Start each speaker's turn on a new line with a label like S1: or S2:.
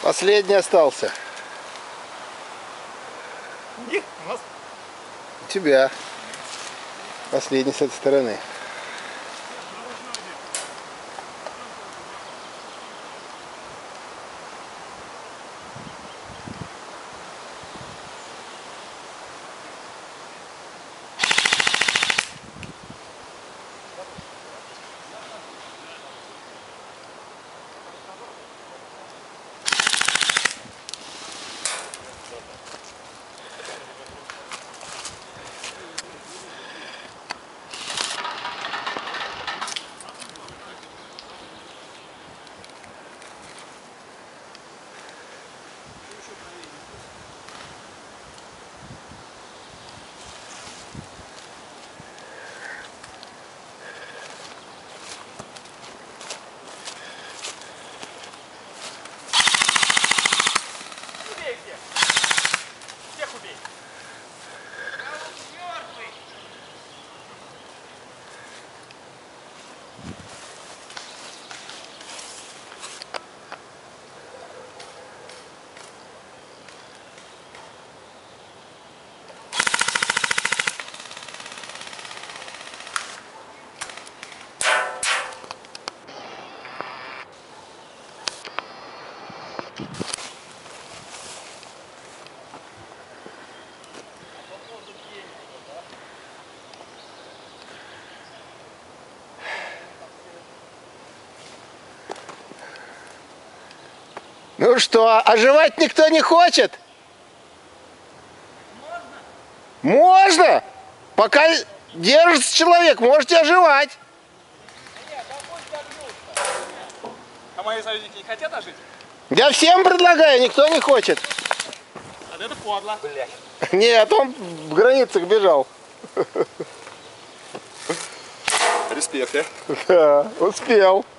S1: Последний остался.
S2: Нет, у нас...
S1: У тебя. Последний с этой стороны. Ну что, оживать никто не хочет? Можно? Можно? Пока держится человек, можете оживать.
S2: А мои союзники не хотят ожить?
S1: Я всем предлагаю, никто не хочет.
S2: А это подло. Блядь.
S1: Нет, он в границах бежал.
S2: Респект,
S1: Да, успел.